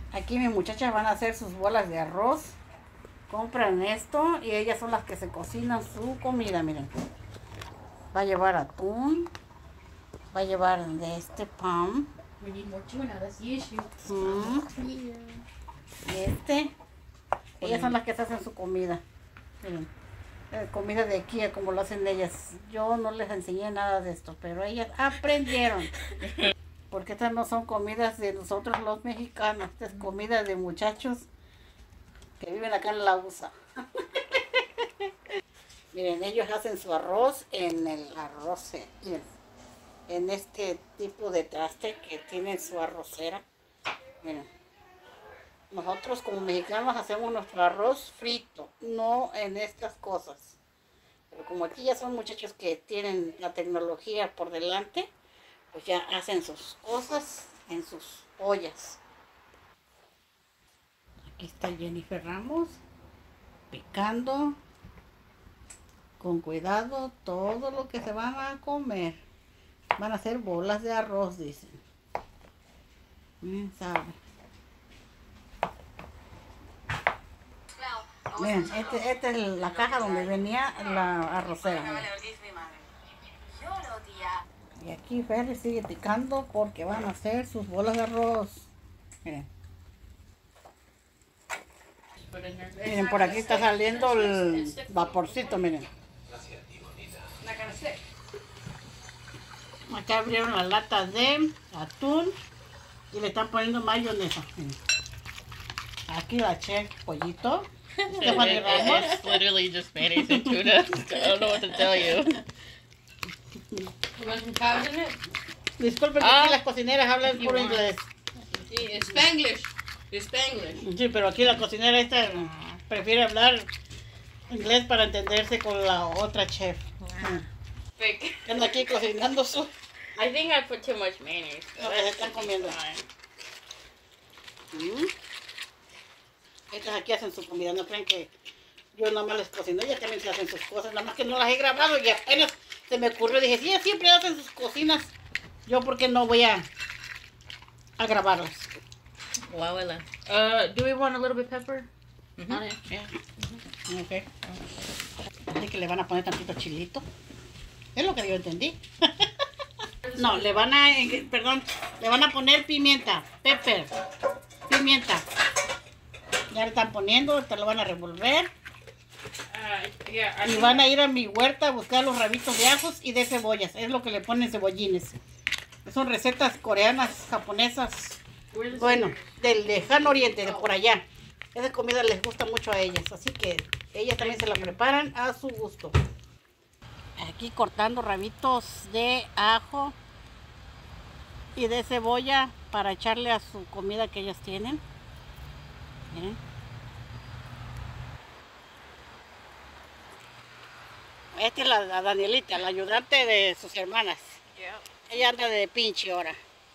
Aquí mis muchachas van a hacer sus bolas de arroz. Compran esto y ellas son las que se cocinan su comida, miren. Va a llevar atún. Va a llevar de este pan. We need more tuna, that's the issue. Y este. Ellas son las que se hacen su comida. Miren. Comida de aquí, como lo hacen ellas. Yo no les enseñé nada de esto, pero ellas aprendieron. Porque estas no son comidas de nosotros los mexicanos. Esta es comida de muchachos que viven acá en la USA. Miren, ellos hacen su arroz en el arroz. Miren, en este tipo de traste que tiene su arrocera. Miren. Nosotros como mexicanos hacemos nuestro arroz frito, no en estas cosas. Pero como aquí ya son muchachos que tienen la tecnología por delante, pues ya hacen sus cosas en sus ollas. Aquí está Jennifer Ramos, picando con cuidado todo lo que se van a comer. Van a hacer bolas de arroz, dicen. ¿Sabe? Miren, esta es la caja donde venía la arrocera. Miren. Y aquí Ferry sigue picando porque van a hacer sus bolas de arroz. Miren. Miren, por aquí está saliendo el vaporcito, miren. Acá abrieron la lata de atún y le están poniendo mayonesa. Miren. Aquí la chef pollito. It's literally just mayonnaise and tuna. I don't know what to tell you. You want some cows in it? Disculpen que aquí las cocineras hablan puro inglés. Sí, Spanglish. Spanglish. Sí, pero aquí la cocinera esta prefiere hablar inglés para entenderse con la otra chef. Fake. Que anda aquí cocinando su... I think I put too much mayonnaise. Lo que se están comiendo. Estas aquí hacen su comida, no creen que yo nada más les cocino, ellas también se hacen sus cosas, nada más que no las he grabado y apenas se me ocurrió, dije, sí, ellas siempre hacen sus cocinas, yo porque no voy a grabarlas. Wow, Do we want a little bit pepper? On it? Yeah. Okay. Así que le van a poner tantito chilito, es lo que yo entendí. No, le van a poner pimienta, pepper, pimienta. Ya le están poniendo, te lo van a revolver. Y van a ir a mi huerta a buscar los rabitos de ajos y de cebollas. Es lo que le ponen cebollines. Son recetas coreanas, japonesas. Bueno, del lejano oriente, de por allá. Esa comida les gusta mucho a ellas. Así que ellas también se la preparan a su gusto. Aquí cortando rabitos de ajo y de cebolla para echarle a su comida que ellas tienen. Miren. Esta es la Danielita, la ayudante de sus hermanas. Yeah. Ella anda de pinche ahora.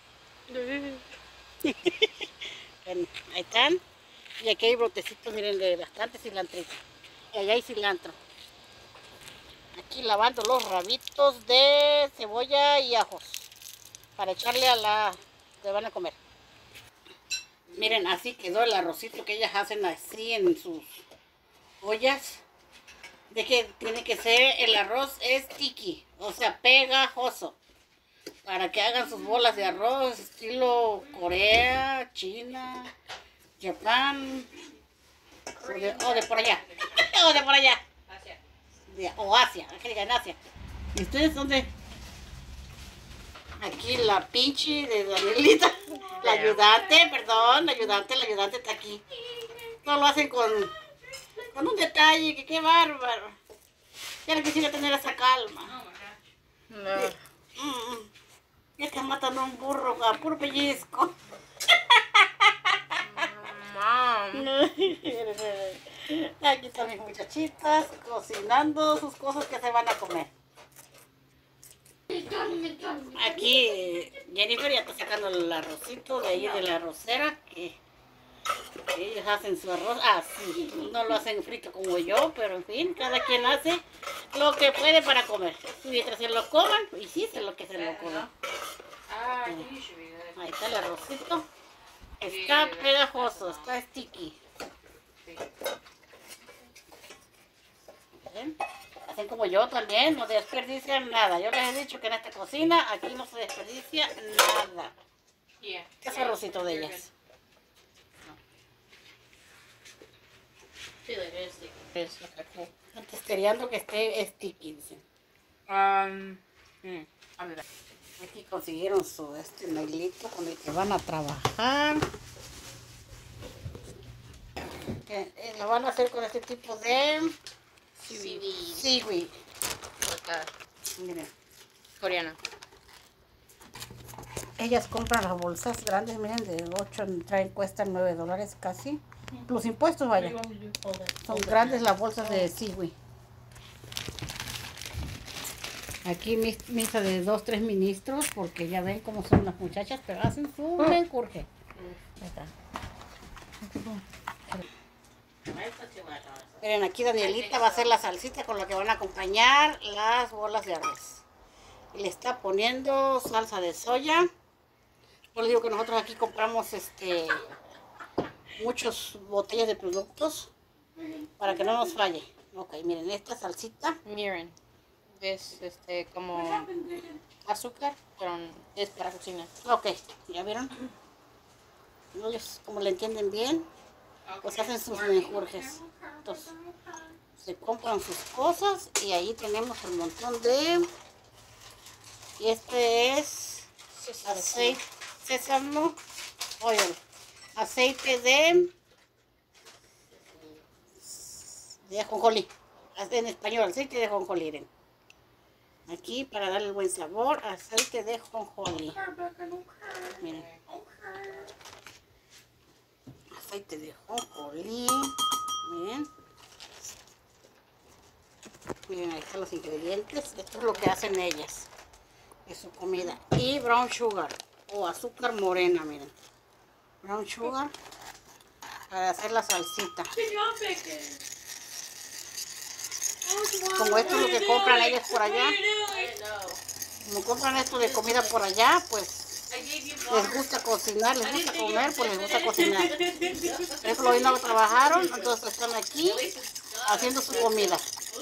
Bueno, ahí están. Y aquí hay brotecitos, miren, de bastante cilantrito. Y allá hay cilantro. Aquí lavando los rabitos de cebolla y ajos para echarle a la que van a comer. Miren, así quedó el arrocito que ellas hacen así en sus ollas. De que tiene que ser, el arroz es tiki, o sea, pegajoso. Para que hagan sus bolas de arroz estilo Corea, China, Japón, o de por allá. O de por allá. O Asia, que digan Asia. ¿Y ustedes dónde? Aquí la pinche de Danielita, la ayudante, perdón, la ayudante está aquí. No lo hacen con un detalle, que qué bárbaro. Ya no quisiera tener esa calma. No. Es que matan a un burro a puro pellizco. Mom. Aquí están mis muchachitas cocinando sus cosas que se van a comer. Aquí Jennifer ya está sacando el arrocito de ahí de la arrocera que ellos hacen su arroz. Sí, no lo hacen frito como yo, pero en fin, cada quien hace lo que puede para comer. Mientras se lo coman, y sí, se lo que se lo coman. Ahí está el arrocito. Está pegajoso, está sticky. ¿Ven? Hacen como yo también, no desperdician nada. Yo les he dicho que en esta cocina aquí no se desperdicia nada. Yeah. ¿Qué es arrocito de ellas? Sí, like it's sticky. It's okay, cool. Están testereando que esté sticky, dicen. I'll be back. Aquí consiguieron su nailito con el que van a trabajar. Lo van a hacer con este tipo de seaweed. Miren, Coreana. ellas compran las bolsas grandes, miren, de 8, cuestan $9 casi. Plus impuestos, vaya. Son grandes las bolsas de seaweed. Aquí misa de 2, 3 ministros, porque ya ven cómo son las muchachas, pero hacen su encurje. Ahí está. Miren, aquí Danielita va a hacer la salsita con la que van a acompañar las bolas de arroz. Y le está poniendo salsa de soya. Yo les digo que nosotros aquí compramos muchas botellas de productos para que no nos falle. Ok, miren, esta salsita. Miren. Es como azúcar, pero es para cocina. Ok, ¿ya vieron? Ellos, como le entienden bien, pues hacen sus menjurjes. Entonces, se compran sus cosas y ahí tenemos un montón de... Y este es aceite, sésamo oil, aceite de ajonjolí. En español, aceite de ajonjolí. Miren. Aquí para darle el buen sabor, aceite de ajonjolí. Miren. Aceite de ajonjolí. Miren. Miren, ahí están los ingredientes. Esto es lo que hacen ellas de su comida. Y brown sugar o azúcar morena, miren. Brown sugar para hacer la salsita. Como esto es lo que compran ellas por allá. Como compran esto de comida por allá, pues les gusta cocinar, les gusta comer, pues les gusta cocinar. Por ejemplo, hoy no trabajaron, entonces están aquí haciendo su comida.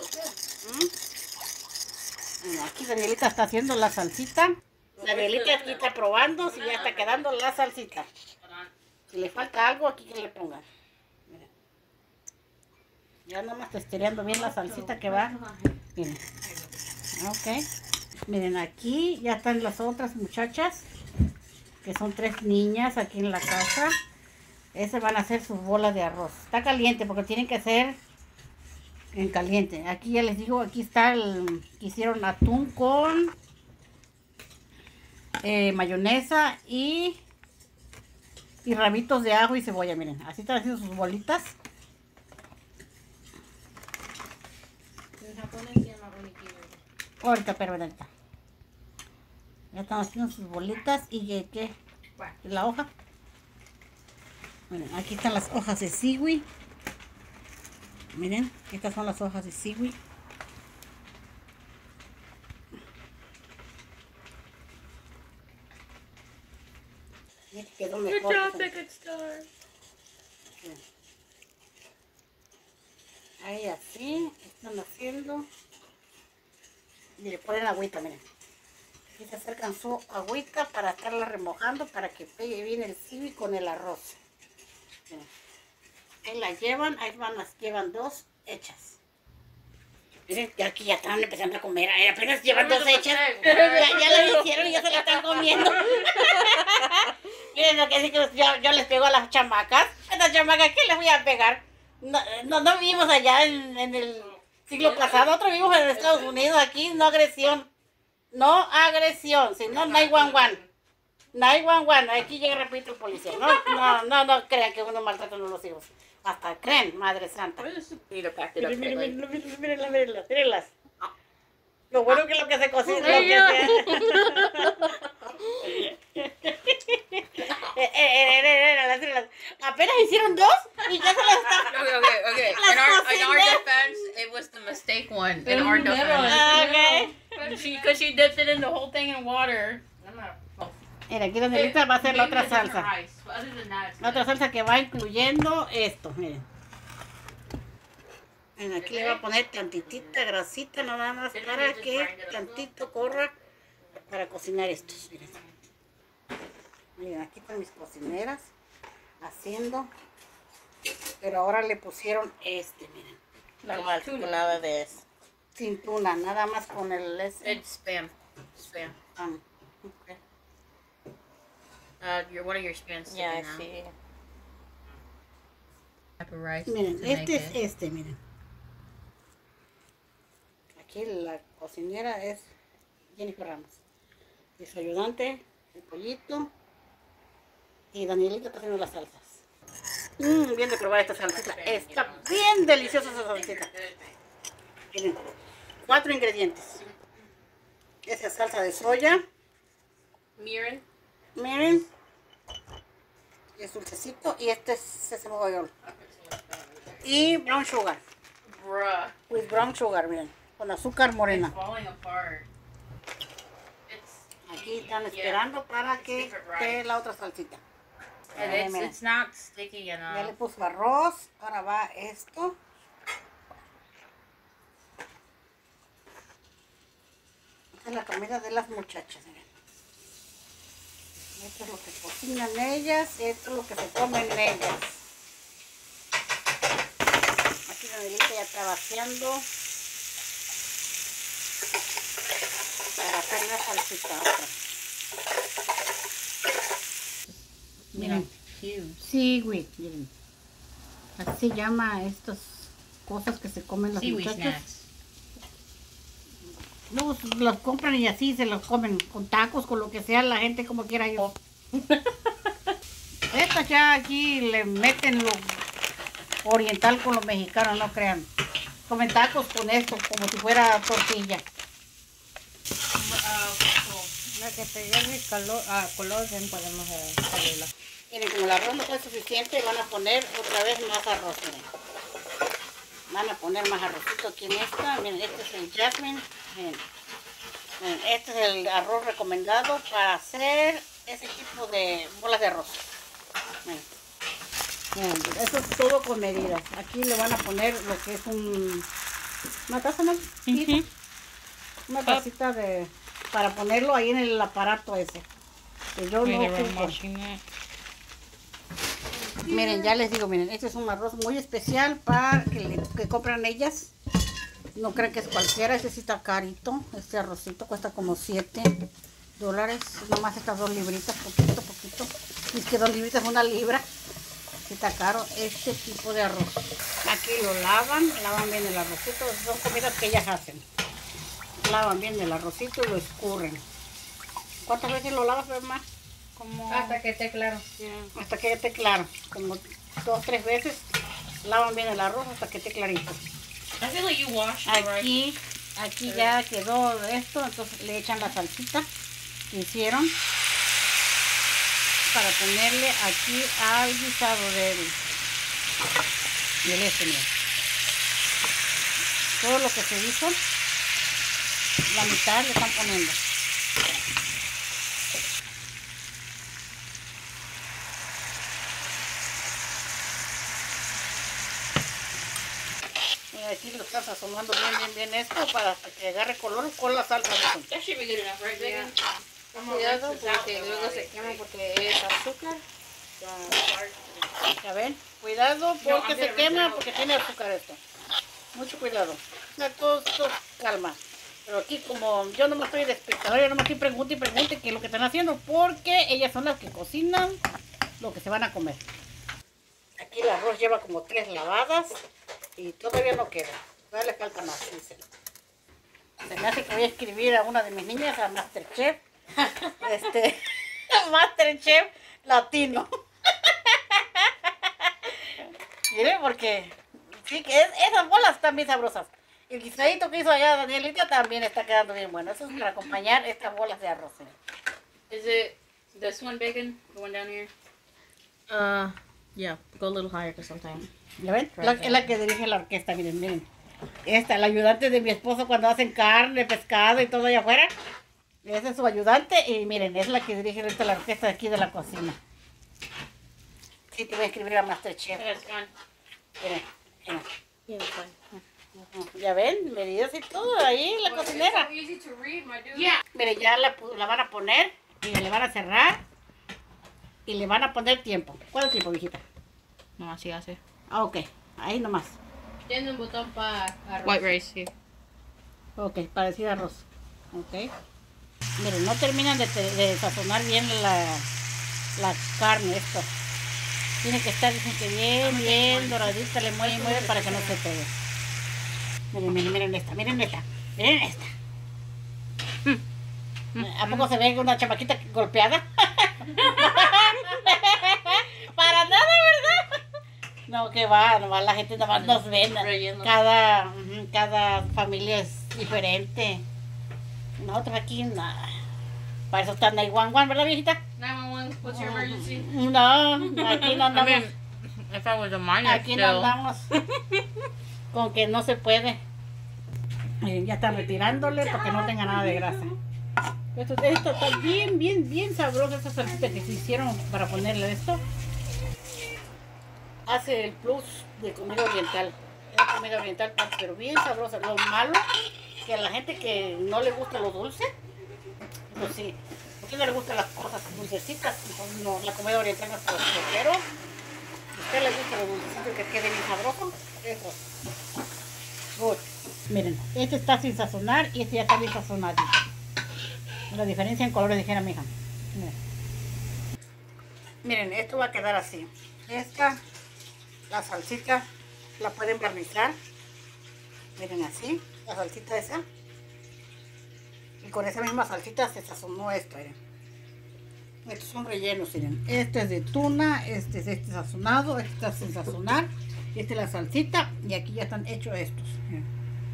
Mira, aquí Danielita está haciendo la salsita. Danielita aquí está probando si ya está quedando la salsita. Si le falta algo, aquí que le pongan. Mira. Ya nada más testereando bien la salsita que va. Miren. Ok. Miren, aquí ya están las otras muchachas, que son 3 niñas aquí en la casa. Esas van a hacer sus bolas de arroz. Está caliente porque tienen que hacer en caliente. Aquí ya les digo, aquí está hicieron atún con mayonesa y rabitos de ajo y cebolla. Miren, así están haciendo sus bolitas. En japonés se llama onigiri. Ahorita, pero ahorita. Ya están haciendo sus bolitas y ¿qué? La hoja. Miren, aquí están las hojas de seaweed. Miren, estas son las hojas de seaweed. Quedó mejor. Ahí así, están haciendo. Y le ponen agüita, miren. Aquí se acercan su agüita para estarla remojando para que pegue bien el seaweed con el arroz. Miren. Ahí la llevan, ahí van, las llevan 2 hechas. Miren, ya aquí ya están empezando a comer, apenas llevan 2 hechas. Ya la hicieron y ya se la están comiendo. Miren lo que sí que yo les pego a las chamacas. A estas chamacas, ¿qué les voy a pegar? No vivimos allá en el siglo pasado, nosotros vivimos en Estados Unidos, aquí no agresión. No agresión, sino 911. 911, aquí llega repito el policía. No crean que uno maltrata a los hijos. Hasta creen, Madre Santa. Mírenlas. Lo bueno que lo que se cocina, lo que apenas hicieron 2 y ya se las está. Okay. In our defense, it was the mistake one. In our defense. Okay. Because she dipped it in the whole thing in water. Mira, aquí Danielita va a hacer la otra Maybe a different salsa. rice, but other than that, it's La otra good. salsa que va incluyendo esto, miren. Miren, aquí le voy a poner tantitita grasita nada más para que tantito corra para cocinar estos. Miren, miren, aquí están mis cocineras haciendo, pero ahora le pusieron miren, Normal, nada de eso. sin tuna, nada más con el It's spam. Spam. ok. One of your spans. Yeah, I see. Type of rice Miren, to make este it. miren. Aquí la cocinera es Jennifer Ramos. Y su ayudante, el pollito. Y Danielita está haciendo las salsas. Bien de probar esta salsita. Está bien deliciosa esa salsita. Miren, 4 ingredientes. Esa es salsa de soya. Miren. Es dulcecito. Y este es sésamo oil. Y brown sugar. Bruh. With brown sugar, miren. Con azúcar morena. Falling apart. Aquí están esperando para que esté la otra salsita. Miren, It's not sticky ya le enough. puso arroz. Ahora va esto. Esta es la comida de las muchachas, miren. Esto es lo que cocinan ellas. Esto es lo que se comen ellas. Aquí la Danielita ya está vaciando para hacer la salsita otra. Miren, seaweed, miren. Así se llama estas cosas que se comen las Seaweed muchachas. snacks. Luego los compran y así se los comen con tacos, con lo que sea, la gente como quiera yo. Estas ya aquí le meten lo oriental con lo mexicano, no crean. Comen tacos con esto, como si fuera tortilla. La que te lleve color, bien podemos salirla. Miren, como el arroz no fue suficiente, van a poner otra vez más arroz. Miren. Van a poner más arrocito aquí en esta. Miren, este es el jasmine. Miren. Miren, este es el arroz recomendado para hacer ese tipo de bolas de arroz. Miren. Miren, esto es todo con medidas. Aquí le van a poner lo que es una taza, ¿no? Sí. Una tacita para ponerlo ahí en el aparato ese. Que yo no ocupo. Miren, ya les digo, miren, este es un arroz muy especial para que compran ellas. No creen que es cualquiera, este sí está carito. Este arrocito cuesta como $7. Nomás estas 2 libritas, poquito. Y es que 2 libritas es 1 libra. Sí está caro este tipo de arroz. Aquí lo lavan bien el arrocito. Son comidas que ellas hacen. Lavan bien el arrocito y lo escurren. ¿Cuántas veces lo lavas, mamá? Hasta que esté claro. Hasta que esté claro, como 2 o 3 veces lavan bien el arroz hasta que esté clarito. I feel like you washed the rice. Aquí ya quedó esto, entonces le echan la salsita que hicieron para ponerle aquí al guisado del miren. Todo lo que se hizo, la mitad le están poniendo. Aquí lo están sazonando bien esto para que agarre color con la salsa. That should be good enough, right, Megan? Cuidado porque luego se quema porque es azúcar. Ya ven, cuidado porque I'm se gonna quema rinse it porque tiene azúcar esto. Mucho cuidado. Todo calma. Pero aquí como yo no me estoy de espectador, yo no me estoy pregunte qué es lo que están haciendo porque ellas son las que cocinan lo que se van a comer. Aquí el arroz lleva como 3 lavadas y todavía no queda. Todavía le falta más. Dice. Se me hace que voy a escribir a una de mis niñas a Masterchef. Masterchef latino. Miren, porque sí que esas bolas están bien sabrosas. El guisadito que hizo allá Danielita también está quedando bien bueno. Eso es para acompañar estas bolas de arroz. Is it this one, Bacon? The one down here? Yeah, go a little higher because sometimes. ¿Ya ven? Es la que dirige la orquesta, miren. Esta, la ayudante de mi esposo cuando hacen carne, pescado y todo allá afuera. Ese es su ayudante y miren, es la que dirige ahorita la orquesta de aquí de la cocina. Sí, te voy a escribir a Masterchef. It's gone. Miren, miren. Yeah, it's fine. Ya ven, medidas y todo ahí la cocinera. Easy to read, my dude. Yeah. Miren, ya la van a poner y le van a cerrar y le van a poner tiempo. ¿Cuál es el tiempo, viejita? No, así hace. Ah, ok, ahí nomás. Tiene un botón para arroz. White rice, sí. Ok, para decir arroz. Ok. Miren, no terminan de sazonar bien la carne esto. Tiene que estar, dicen que bien doradita, le mueve y mueve para que no se pegue. Miren esta, miren esta. ¿A poco se ve una chamaquita golpeada? Para nada, ¿verdad? No, que va, nomás la gente nomás nos ve. Relleno. Cada familia es diferente. Nosotros aquí nada. Para eso está 911, ¿verdad, viejita? 911, what's your emergency? No, aquí no I andamos. mean, if I was a minor Aquí no still. andamos. Con que no se puede. Miren, ya están retirándole para que no tenga nada de grasa. Esto está bien sabroso. Esta salsita que se hicieron para ponerle esto. Hace el plus de comida oriental. Es comida oriental, pero bien sabrosa. Lo malo, que a la gente que no le gusta lo dulce, pues sí. A usted no le gustan las cosas dulcecitas, entonces no, la comida oriental no es para usted, pero si a usted le gusta lo dulcecito que quede bien sabroso, eso. Good. Miren, este está sin sazonar y este ya está bien sazonado. La diferencia en colores, dijera mi hija. Miren, esto va a quedar así. Esta, la salsita, la pueden barnizar. Miren así, la salsita esa. Y con esa misma salsita se sazonó esto, miren. Estos son rellenos, miren. Este es de tuna, este es este sazonado, este está sin sazonar. Esta es la salsita y aquí ya están hechos estos. Miren.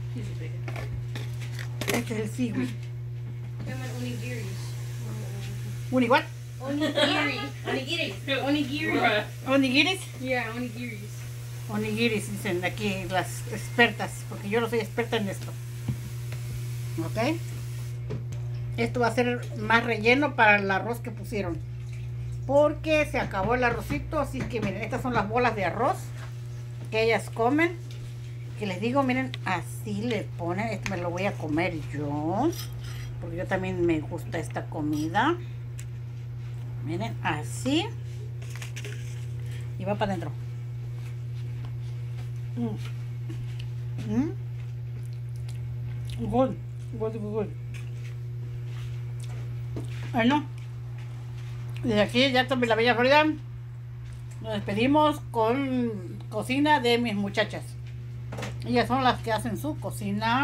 Este es el seaweed. Onigiris. ¿Un igual? Onigiri. Onigiri. ¿Onigiris? Yeah, onigiris. Onigiris, dicen aquí las expertas, porque yo no soy experta en esto. ¿Ok? Esto va a ser más relleno para el arroz que pusieron. Porque se acabó el arrocito, así que miren, estas son las bolas de arroz que ellas comen. Que les digo, miren, así le ponen. Esto me lo voy a comer yo, porque yo también me gusta esta comida. Miren, así. Y va para adentro. Good. Bueno, desde aquí ya tomé la Bella Florida. Nos despedimos con cocina de mis muchachas. Ellas son las que hacen su cocina.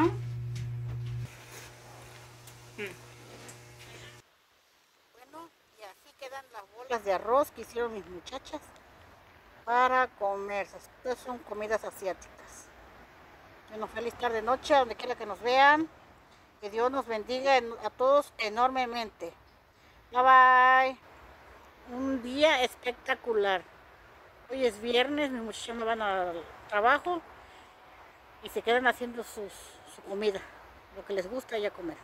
Bueno, y así quedan las bolas de arroz que hicieron mis muchachas para comer. Estas son comidas asiáticas. Bueno, feliz tarde, noche, donde quiera que nos vean. Que Dios nos bendiga a todos enormemente. Bye bye. Un día espectacular. Hoy es viernes, mis muchachos me van al trabajo y se quedan haciendo su comida, lo que les gusta ya comer.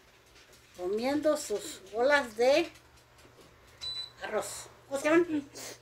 Comiendo sus bolas de arroz. ¿Cómo se llaman?